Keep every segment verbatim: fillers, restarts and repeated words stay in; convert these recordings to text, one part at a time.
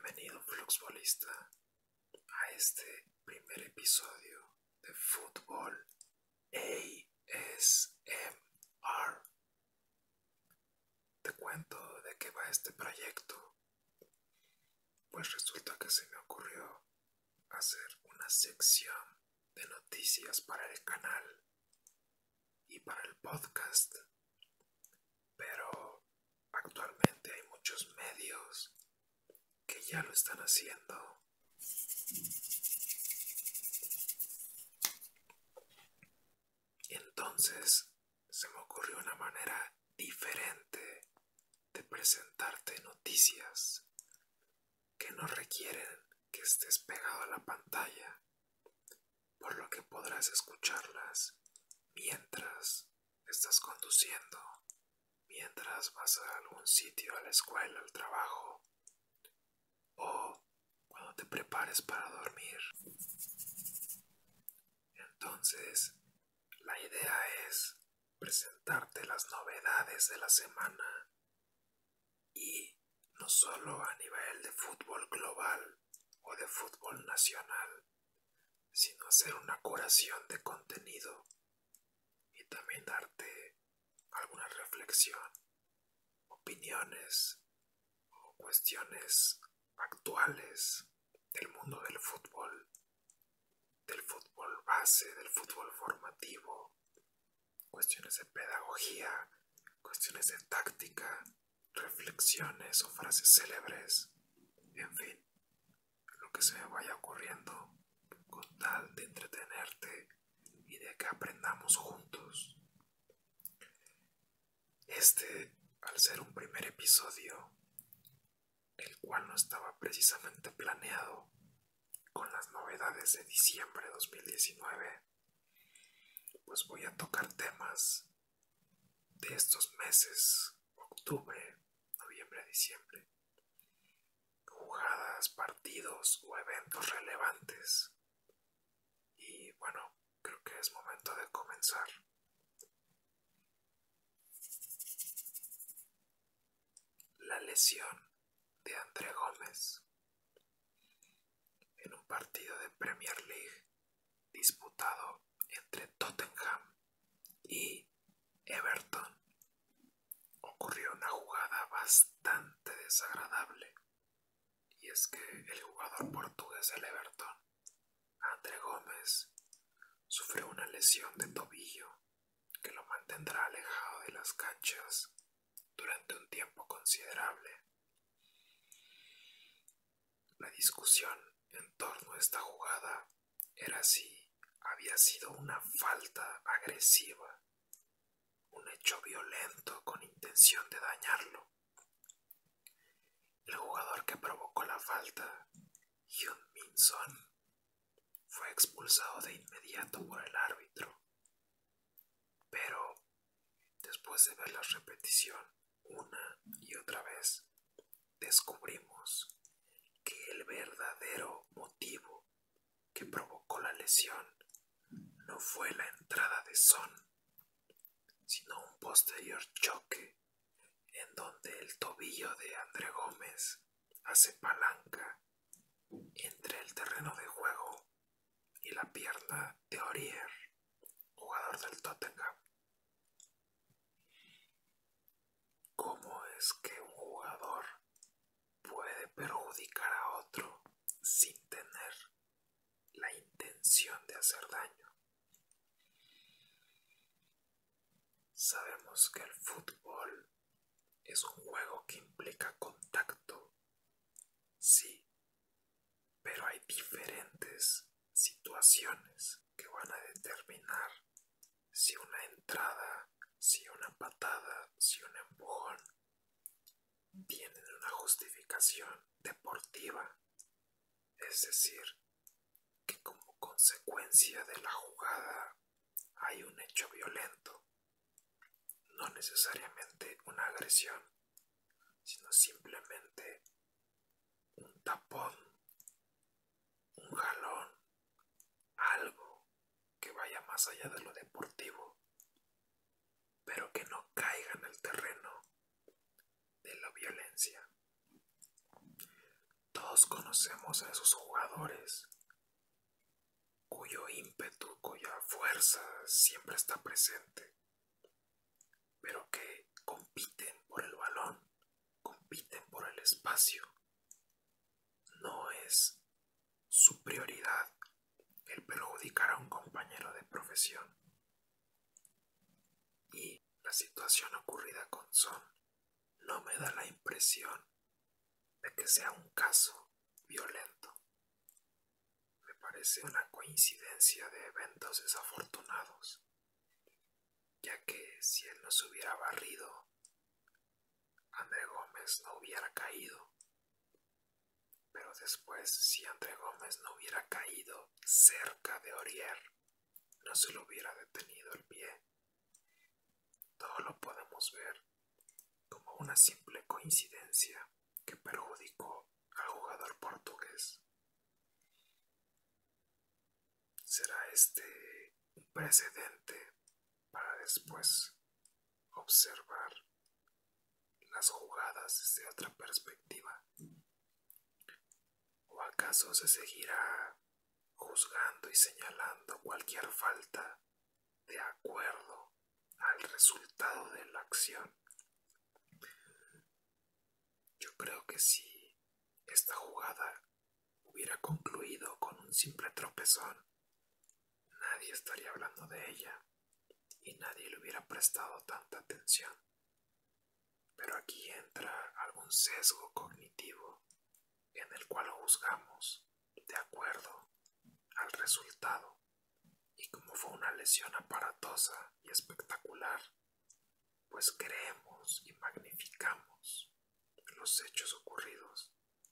Bienvenido, Fluxbolista, a este primer episodio de Fútbol A S M R. Te cuento de qué va este proyecto. Pues resulta que se me ocurrió hacer una sección de noticias para el canal y para el podcast, pero actualmente hay muchos medios que ya lo están haciendo. Entonces se me ocurrió una manera diferente de presentarte noticias que no requieren que estés pegado a la pantalla, por lo que podrás escucharlas mientras estás conduciendo, mientras vas a algún sitio, a la escuela, al trabajo, o cuando te prepares para dormir. Entonces, la idea es presentarte las novedades de la semana, y no solo a nivel de fútbol global o de fútbol nacional, sino hacer una curación de contenido y también darte alguna reflexión, opiniones o cuestiones actuales del mundo del fútbol, del fútbol base, del fútbol formativo, cuestiones de pedagogía, cuestiones de táctica, reflexiones o frases célebres, en fin, lo que se me vaya ocurriendo con tal de entretenerte y de que aprendamos juntos. Este, al ser un primer episodio, el cual no estaba precisamente planeado con las novedades de diciembre de dos mil diecinueve, pues voy a tocar temas de estos meses, octubre, noviembre, diciembre, jugadas, partidos o eventos relevantes. Y bueno, creo que es momento de comenzar. La lesión de André Gómez en un partido de Premier League disputado entre Tottenham y Everton. Ocurrió una jugada bastante desagradable, y es que el jugador portugués del Everton, André Gómez, sufrió una lesión de tobillo que lo mantendrá alejado de las canchas durante un tiempo considerable. La discusión en torno a esta jugada era si había sido una falta agresiva, un hecho violento con intención de dañarlo. El jugador que provocó la falta, Heung-min Son, fue expulsado de inmediato por el árbitro. Pero después de ver la repetición una y otra vez, descubrimos que el verdadero motivo que provocó la lesión no fue la entrada de Son, sino un posterior choque en donde el tobillo de André Gómez hace palanca entre el terreno de juego y la pierna de Aurier, jugador del Tottenham. ¿Cómo es que un jugador puede perjudicar a otro sin tener la intención de hacer daño? Sabemos que el fútbol es un juego que implica contacto, sí, pero hay diferentes situaciones que van a determinar si una entrada, si una patada, si un empujón tienen una justificación deportiva, es decir, que como consecuencia de la jugada hay un hecho violento, no necesariamente una agresión, sino simplemente un tapón, un jalón, algo que vaya más allá de lo deportivo, pero que no caiga en el terreno de la violencia. Todos Todos conocemos a esos jugadores cuyo ímpetu, cuya fuerza siempre está presente, pero que compiten por el balón, compiten por el espacio. No es su prioridad el perjudicar a un compañero de profesión. Y la situación ocurrida con Son no me da la impresión de que sea un caso violento. Me parece una coincidencia de eventos desafortunados, ya que si él no se hubiera barrido, André Gómez no hubiera caído. Pero después, si André Gómez no hubiera caído cerca de Aurier, no se le hubiera detenido el pie. Todo lo podemos ver como una simple coincidencia que perjudicó al jugador portugués. ¿Será este un precedente para después observar las jugadas desde otra perspectiva? ¿O acaso se seguirá juzgando y señalando cualquier falta de acuerdo al resultado de la acción? Yo creo que si esta jugada hubiera concluido con un simple tropezón, nadie estaría hablando de ella y nadie le hubiera prestado tanta atención. Pero aquí entra algún sesgo cognitivo en el cual juzgamos de acuerdo al resultado, y como fue una lesión aparatosa y espectacular, pues creemos y magnificamos los hechos ocurridos.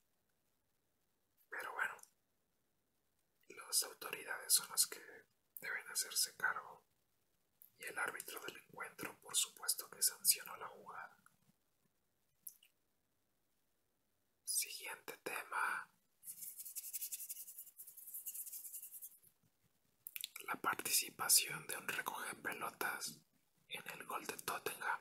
Pero bueno, las autoridades son las que deben hacerse cargo, y el árbitro del encuentro por supuesto que sancionó la jugada. Siguiente tema: la participación de un recogepelotas en el gol de Tottenham.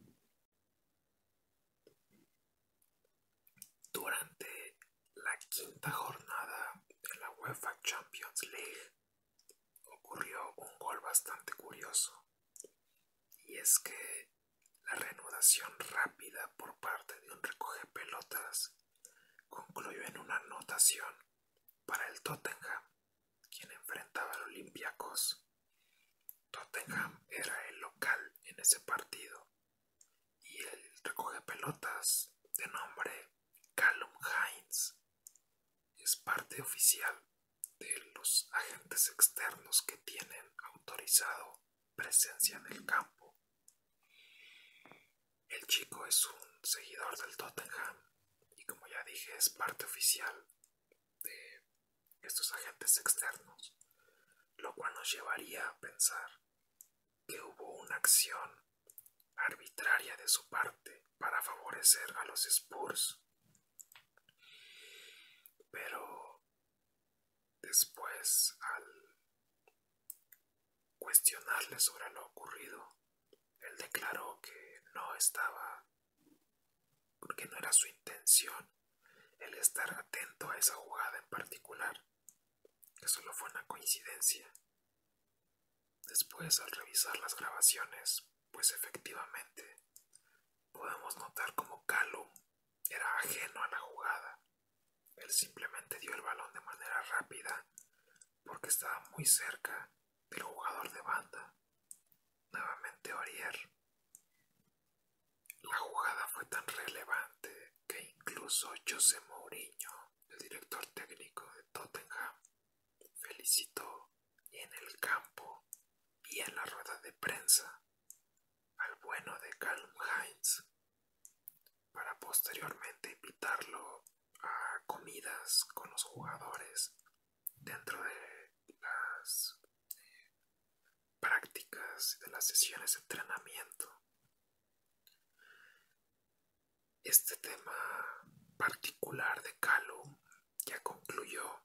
Durante la quinta jornada de la UEFA Champions League ocurrió un gol bastante curioso, y es que la reanudación rápida por parte de un recogepelotas concluyó en una anotación para el Tottenham, quien enfrentaba al Olympiacos. Tottenham era el local en ese partido, y el recogepelotas, de nombre Callum Hines, es parte oficial de los agentes externos que tienen autorizado presencia en el campo. El chico es un seguidor del Tottenham y, como ya dije, es parte oficial de estos agentes externos, lo cual nos llevaría a pensar que hubo una acción arbitraria de su parte para favorecer a los Spurs. Pero después, al cuestionarle sobre lo ocurrido, él declaró que no estaba, porque no era su intención el estar atento a esa jugada en particular, que solo fue una coincidencia. Después, al revisar las grabaciones, pues efectivamente podemos notar como Callum era ajeno a la jugada. Él simplemente dio el balón de manera rápida porque estaba muy cerca del jugador de banda, nuevamente Aurier. La jugada fue tan relevante que incluso José Mourinho, el director técnico de Tottenham, felicitó en el campo y en la rueda de prensa al bueno de Callum Hines, para posteriormente invitarlo a comidas con los jugadores dentro de las eh, prácticas, de las sesiones de entrenamiento. Este tema particular de Callum ya concluyó,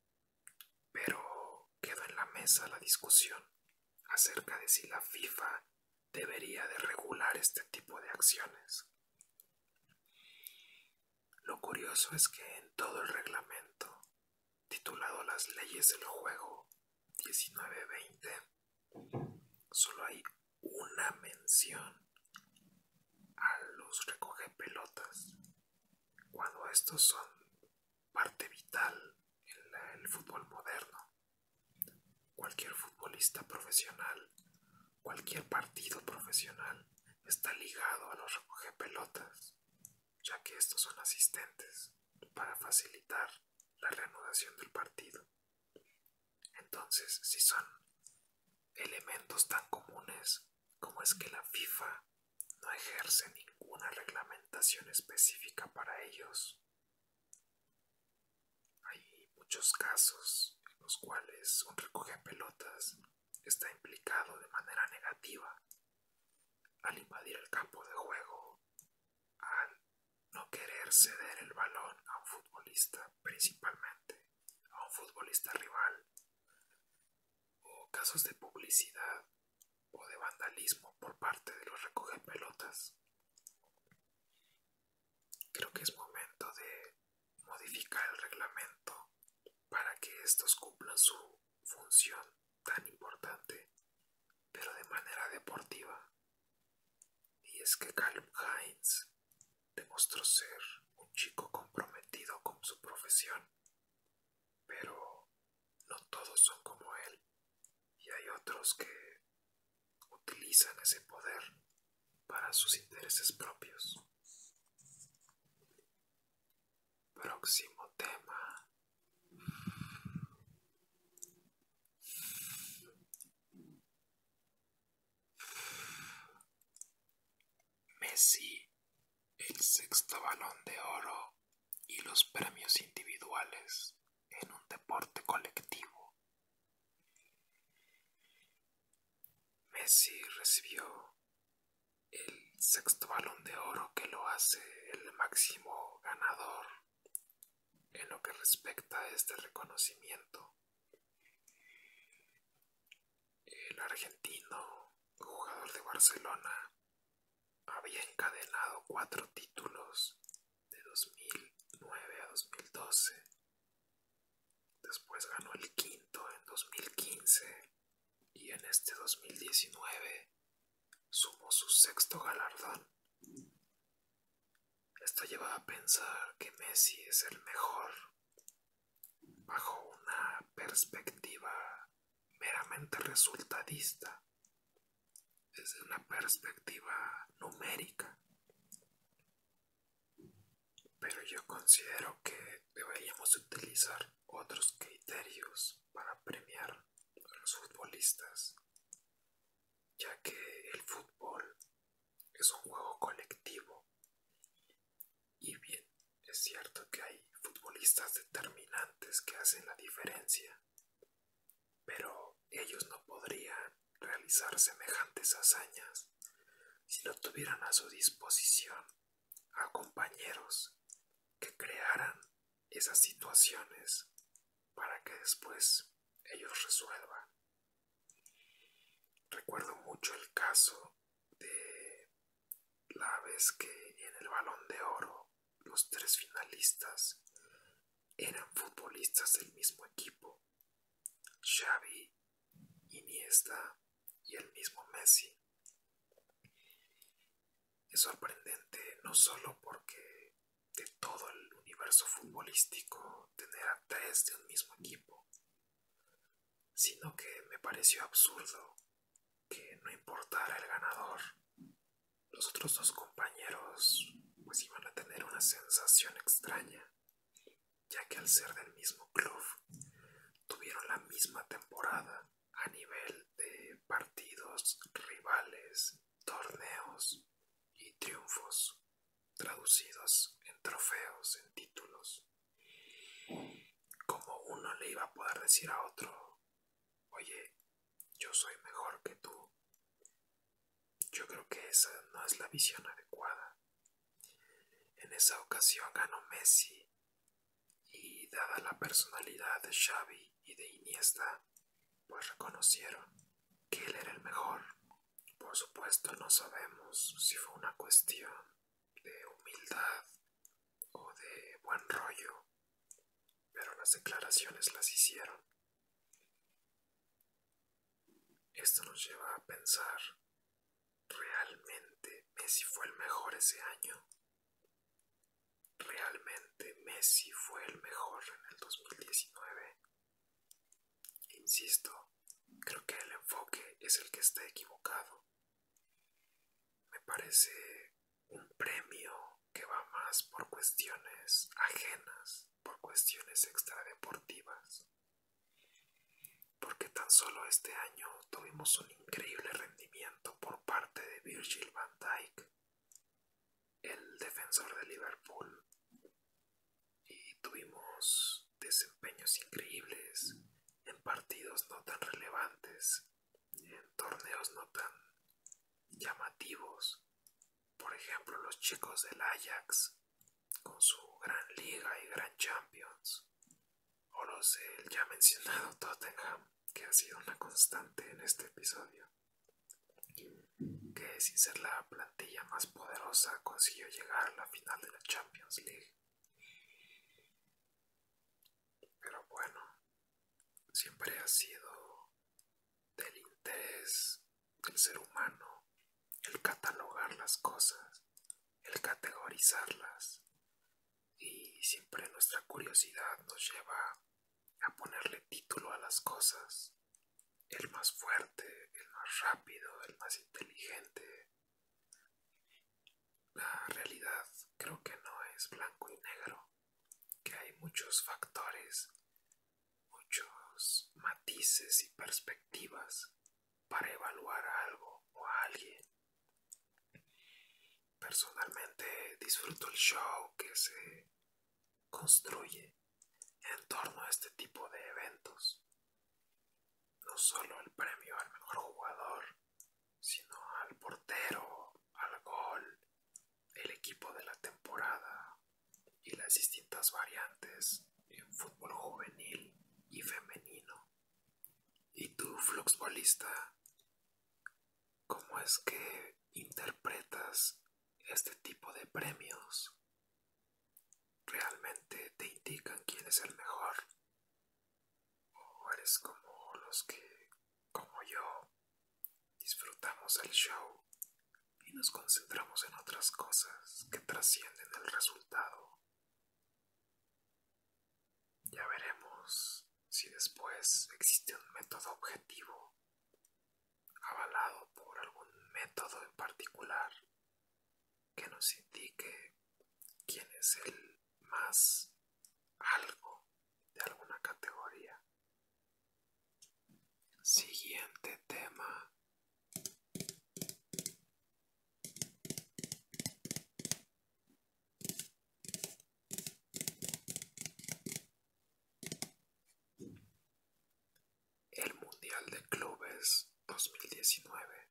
pero quedó en la mesa la discusión acerca de si la FIFA debería de regular este tipo de acciones. Lo curioso es que en todo el reglamento, titulado Las leyes del juego diecinueve veinte, solo hay una mención a los recogepelotas, cuando estos son parte vital en la, el fútbol moderno. Cualquier futbolista profesional, cualquier partido profesional está ligado a los recogepelotas, ya que estos son asistentes para facilitar la reanudación del partido. Entonces, si son elementos tan comunes, como es que la FIFA no ejerce ninguna reglamentación específica para ellos? Hay muchos casos en los cuales un recogepelotas está implicado de manera negativa al invadir el campo de juego, al no querer ceder el balón a un futbolista, principalmente a un futbolista rival, o casos de publicidad o de vandalismo por parte de los recogepelotas. Creo que es momento de modificar el reglamento para que estos cumplan su función tan importante, pero de manera deportiva. Y es que Calum Hines demostró ser un chico comprometido con su profesión, pero no todos son como él, y hay otros que utilizan ese poder para sus intereses propios. Próximo tema. Messi, el sexto Balón de Oro y los premios individuales en un deporte colectivo. Messi recibió el sexto Balón de Oro, que lo hace el máximo ganador en lo que respecta a este reconocimiento. El argentino, jugador de Barcelona, había encadenado cuatro títulos de dos mil nueve a dos mil doce. Después ganó el quinto en dos mil quince y en este dos mil diecinueve sumó su sexto galardón. Esto lleva a pensar que Messi es el mejor bajo una perspectiva meramente resultadista, desde una perspectiva numérica. Pero yo considero que deberíamos utilizar otros criterios para premiar a los futbolistas, ya que el fútbol es un juego colectivo. Y bien, es cierto que hay futbolistas determinantes que hacen la diferencia, pero ellos no podrían realizar semejantes hazañas si no tuvieran a su disposición a compañeros que crearan esas situaciones para que después ellos resuelvan. Recuerdo mucho el caso de la vez que en el Balón de Oro los tres finalistas eran futbolistas del mismo equipo: Xavi, Iniesta y el mismo Messi. Es sorprendente no solo porque de todo el universo futbolístico tener a tres de un mismo equipo, sino que me pareció absurdo que no importara el ganador, los otros dos compañeros pues iban a tener una sensación extraña, ya que al ser del mismo club tuvieron la misma temporada a nivel de partidos rivales, torneos y triunfos, traducidos en trofeos, en títulos. Como uno le iba a poder decir a otro: oye, yo soy mejor que tú? Yo creo que esa no es la visión adecuada. En esa ocasión ganó Messi, y dada la personalidad de Xavi y de Iniesta, pues reconocieron que él era el mejor. Por supuesto, no sabemos si fue una cuestión de humildad o de buen rollo, las declaraciones las hicieron. Esto nos lleva a pensar, ¿realmente Messi fue el mejor ese año? ¿Realmente Messi fue el mejor en el dos mil diecinueve? Insisto, creo que el enfoque es el que está equivocado. Me parece un premio que va más por cuestiones ajenas, por cuestiones extradeportivas. Porque tan solo este año tuvimos un increíble rendimiento por parte de Virgil van Dijk, el defensor de Liverpool, y tuvimos desempeños increíbles en partidos no tan relevantes, en torneos no tan llamativos. Por ejemplo, los chicos del Ajax con su gran liga y gran Champions, o los del ya mencionado Tottenham, que ha sido una constante en este episodio, que sin ser la plantilla más poderosa consiguió llegar a la final de la Champions League. Pero bueno, siempre ha sido del interés del ser humano el catalogar las cosas, el categorizarlas, y siempre nuestra curiosidad nos lleva a ponerle título a las cosas: el más fuerte, el más rápido, el más inteligente. La realidad creo que no es blanco y negro, que hay muchos factores, muchos matices y perspectivas para evaluar a algo o a alguien. Personalmente disfruto el show que se construye en torno a este tipo de eventos. No solo el premio al mejor jugador, sino al portero, al gol, el equipo de la temporada y las distintas variantes en fútbol juvenil y femenino. ¿Y tú, fluxbolista, cómo es que interpretas este tipo de premios? ¿Realmente te indican quién es el mejor? ¿O eres como los que, como yo, disfrutamos el show y nos concentramos en otras cosas que trascienden el resultado? Ya veremos si después existe un método objetivo, avalado por algún método en particular, que nos indique quién es el más algo de alguna categoría. Siguiente tema. El Mundial de Clubes dos mil diecinueve.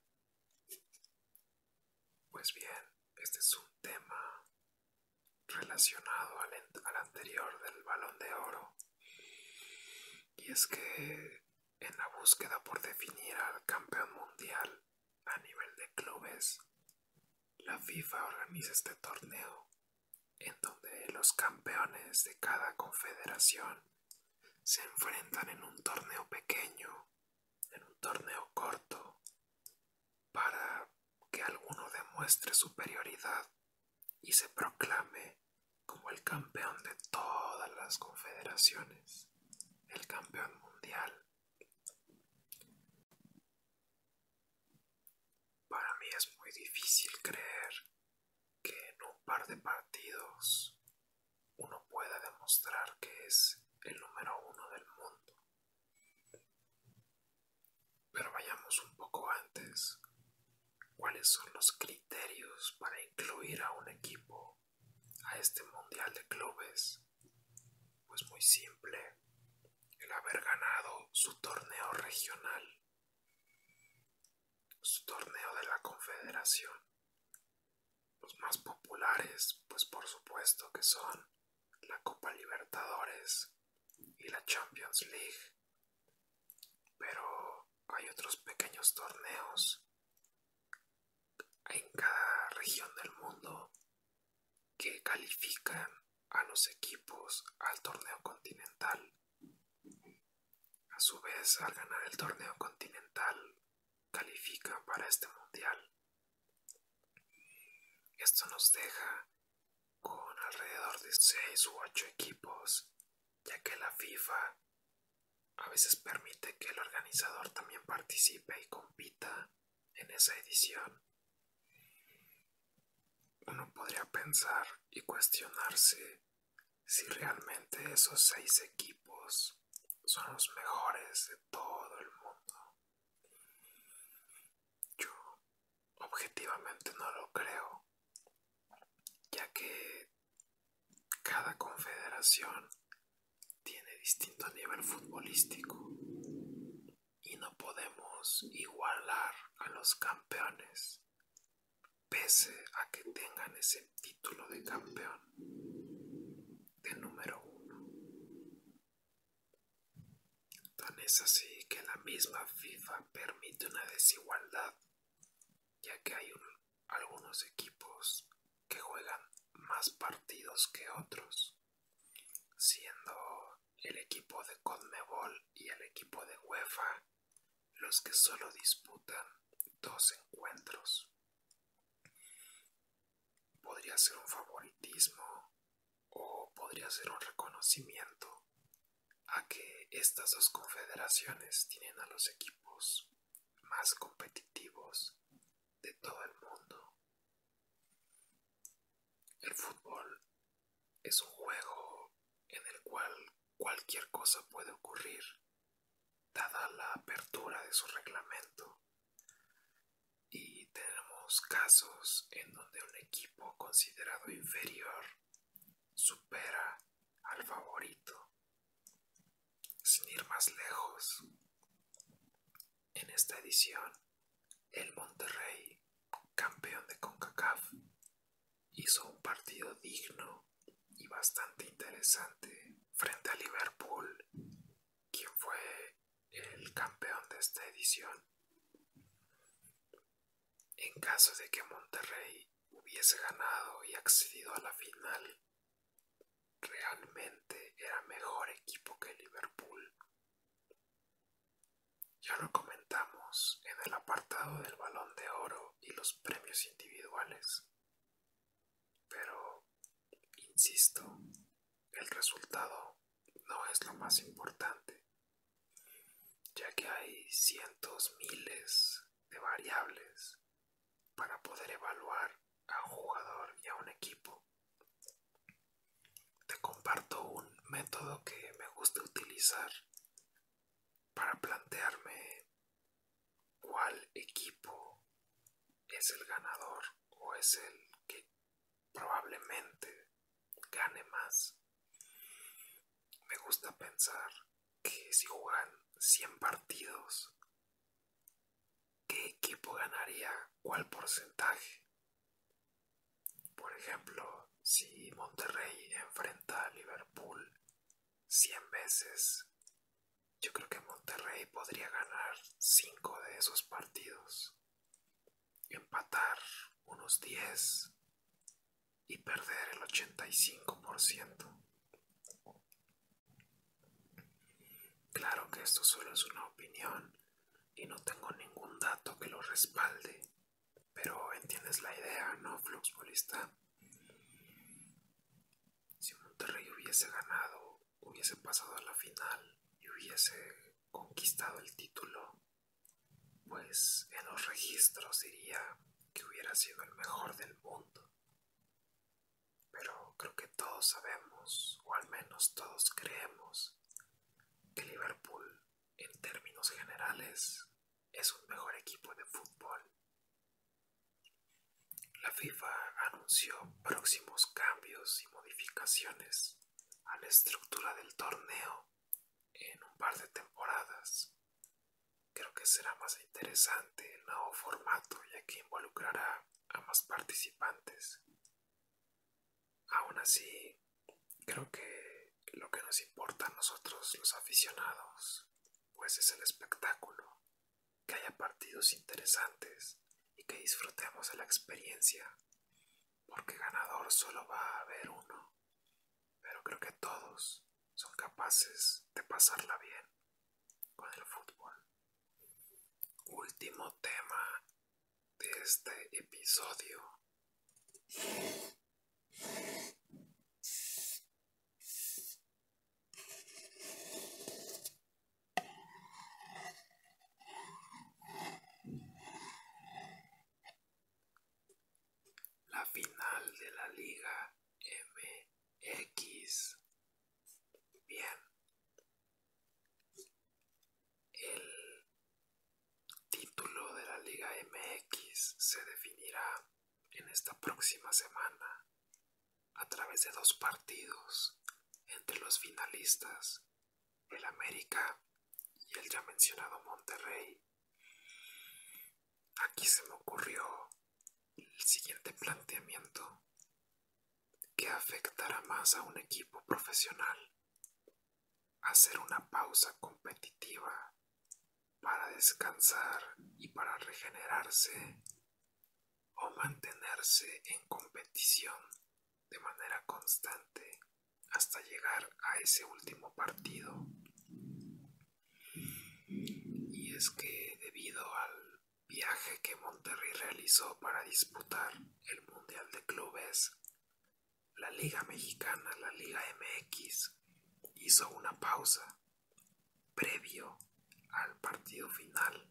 Pues bien, este es un tema relacionado al, al anterior del Balón de Oro. Y es que en la búsqueda por definir al campeón mundial a nivel de clubes, la FIFA organiza este torneo en donde los campeones de cada confederación se enfrentan en un torneo pequeño, en un torneo corto, para que alguno demuestre superioridad y se proclame como el campeón de todas las confederaciones, el campeón mundial. Para mí es muy difícil creer que en un par de partidos uno pueda demostrar que es el número uno del mundo. Pero vayamos un poco antes. ¿Cuáles son los criterios para incluir a un equipo a este Mundial de Clubes? Pues muy simple: el haber ganado su torneo regional, su torneo de la Confederación. Los más populares, pues por supuesto que son la Copa Libertadores y la Champions League. Pero hay otros pequeños torneos en cada región del mundo que califican a los equipos al torneo continental. A su vez, al ganar el torneo continental, califican para este mundial. Esto nos deja con alrededor de seis u ocho equipos, ya que la FIFA a veces permite que el organizador también participe y compita en esa edición. Uno podría pensar y cuestionarse si realmente esos seis equipos son los mejores de todo el mundo. Yo objetivamente no lo creo, ya que cada confederación tiene distinto nivel futbolístico y no podemos igualar a los campeones pese a que tengan ese título de campeón de número uno. Tan es así que la misma FIFA permite una desigualdad, ya que hay un, algunos equipos que juegan más partidos que otros, siendo el equipo de CONMEBOL y el equipo de UEFA los que solo disputan dos encuentros. Podría ser un favoritismo o podría ser un reconocimiento a que estas dos confederaciones tienen a los equipos más competitivos de todo el mundo. El fútbol es un juego en el cual cualquier cosa puede ocurrir, dada la apertura de su reglamento. Y tenemos casos en donde un equipo considerado inferior supera al favorito. Sin ir más lejos, en esta edición, el Monterrey, campeón de CONCACAF, hizo un partido digno y bastante interesante frente a Liverpool, quien fue el campeón de esta edición. En caso de que Monterrey hubiese ganado y accedido a la final, realmente era mejor equipo que Liverpool. Ya lo comentamos en el apartado del Balón de Oro y los premios individuales. Pero, insisto, el resultado no es lo más importante, ya que hay cientos, miles de variables para poder evaluar a un jugador y a un equipo. Te comparto un método que me gusta utilizar para plantearme cuál equipo es el ganador o es el que probablemente gane más. Me gusta pensar que si juegan cien partidos, ¿qué equipo ganaría cuál porcentaje? Por ejemplo, si Monterrey enfrenta a Liverpool cien veces, yo creo que Monterrey podría ganar cinco de esos partidos, empatar unos diez y perder el ochenta y cinco por ciento. Claro que esto solo es una opinión y no tengo ningún dato que lo respalde, pero entiendes la idea, ¿no, Fluxbolista? Si Monterrey hubiese ganado, hubiese pasado a la final y hubiese conquistado el título, pues en los registros diría que hubiera sido el mejor del mundo. Pero creo que todos sabemos, o al menos todos creemos, que Liverpool, en términos generales, es un mejor equipo de fútbol. La FIFA anunció próximos cambios y modificaciones a la estructura del torneo en un par de temporadas. Creo que será más interesante el nuevo formato, ya que involucrará a más participantes. Aún así, creo que lo que nos importa a nosotros los aficionados pues es el espectáculo, que haya partidos interesantes y que disfrutemos de la experiencia, porque ganador solo va a haber uno. capaces de pasarla bien con el fútbol. Último tema de este episodio. La final de la Liga M X. Bien, el título de la Liga M X se definirá en esta próxima semana a través de dos partidos entre los finalistas, el América y el ya mencionado Monterrey. Aquí se me ocurrió el siguiente planteamiento: ¿qué afectará más a un equipo profesional? ¿Hacer una pausa competitiva para descansar y para regenerarse, o mantenerse en competición de manera constante hasta llegar a ese último partido? Y es que debido al viaje que Monterrey realizó para disputar el Mundial de Clubes, la Liga Mexicana, la Liga M X, hizo una pausa previo al partido final.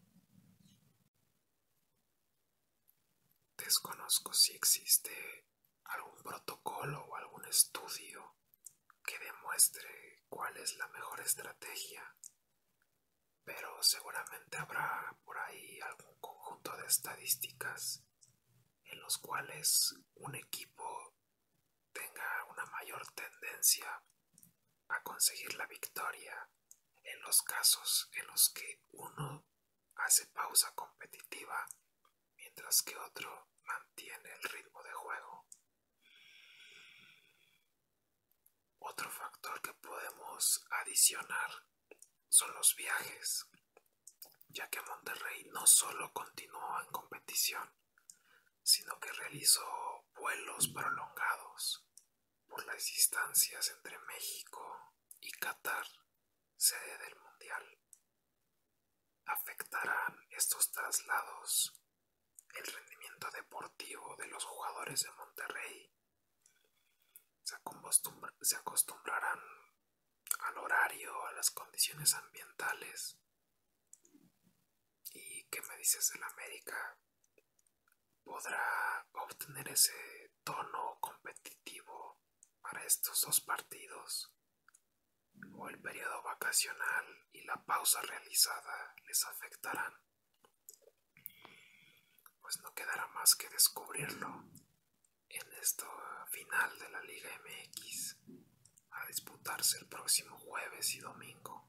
Desconozco si existe algún protocolo o algún estudio que demuestre cuál es la mejor estrategia, pero seguramente habrá por ahí algún conjunto de estadísticas en los cuales un equipo tenga una mayor tendencia a conseguir la victoria en los casos en los que uno hace pausa competitiva mientras que otro mantiene el ritmo de juego. Otro factor que podemos adicionar son los viajes, ya que Monterrey no solo continuó en competición, sino que realizó vuelos prolongados por las distancias entre México y Qatar, sede del Mundial. ¿Afectarán estos traslados el rendimiento deportivo de los jugadores de Monterrey? ¿Se, acostumbra, se acostumbrarán al horario, a las condiciones ambientales? ¿Y qué me dices del América? ¿Podrá obtener ese tono competitivo para estos dos partidos? ¿O el periodo vacacional y la pausa realizada les afectarán? Pues no quedará más que descubrirlo en esta final de la Liga M X, a disputarse el próximo jueves y domingo.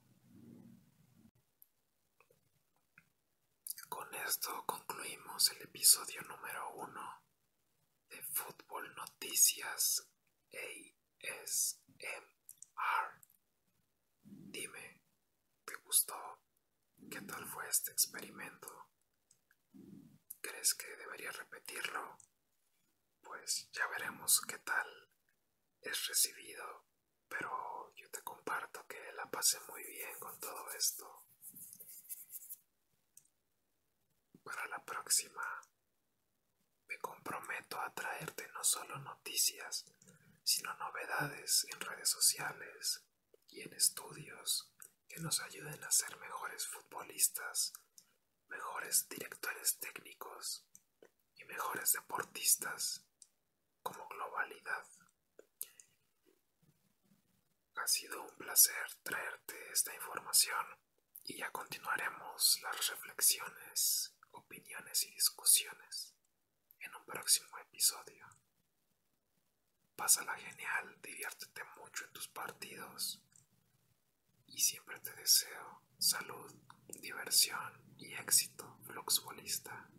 Con esto concluimos el episodio número uno de Fútbol Noticias A S M R. Dime, ¿te gustó? ¿Qué tal fue este experimento? ¿Crees que debería repetirlo? Pues ya veremos qué tal es recibido, pero yo te comparto que la pasé muy bien con todo esto. Para la próxima me comprometo a traerte no solo noticias, sino novedades en redes sociales y en estudios que nos ayuden a ser mejores futbolistas, mejores directores técnicos y mejores deportistas como globalidad. Ha sido un placer traerte esta información y ya continuaremos las reflexiones, opiniones y discusiones en un próximo episodio. Pásala genial, diviértete mucho en tus partidos y siempre te deseo salud, diversión y éxito, fluxbolista.